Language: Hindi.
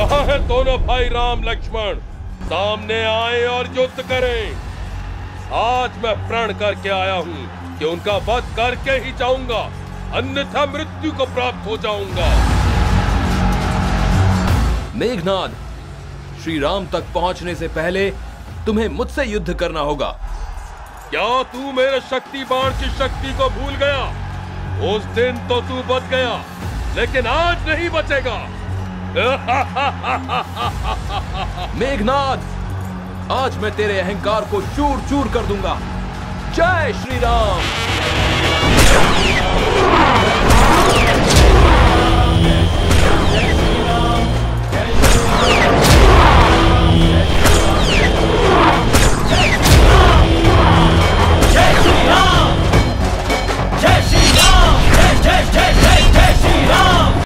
कहाँ है दोनों भाई राम लक्ष्मण? सामने आए और युद्ध करें। आज मैं प्रण करके आया हूँ कि उनका वध करके ही जाऊंगा, अन्यथा मृत्यु को प्राप्त हो जाऊंगा। मेघनाद, श्री राम तक पहुंचने से पहले तुम्हें मुझसे युद्ध करना होगा। क्या तू मेरे शक्ति बाण की शक्ति को भूल गया? उस दिन तो तू बच गया, लेकिन आज नहीं बचेगा। मेघनाद, आज मैं तेरे अहंकार को चूर चूर कर दूंगा। जय श्री राम।